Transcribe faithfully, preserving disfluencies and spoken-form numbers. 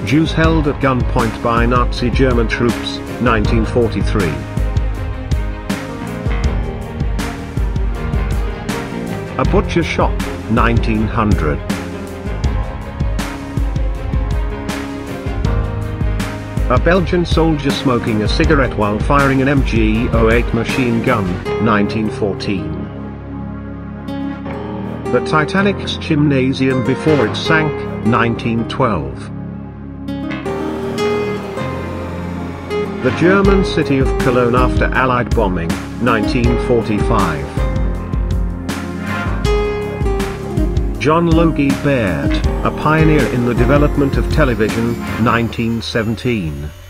Jews held at gunpoint by Nazi German troops, nineteen forty-three. A butcher shop, nineteen hundred. A Belgian soldier smoking a cigarette while firing an M G oh eight machine gun, nineteen fourteen. The Titanic's gymnasium before it sank, nineteen twelve. The German city of Cologne after Allied bombing, nineteen forty-five. John Logie Baird, a pioneer in the development of television, nineteen seventeen.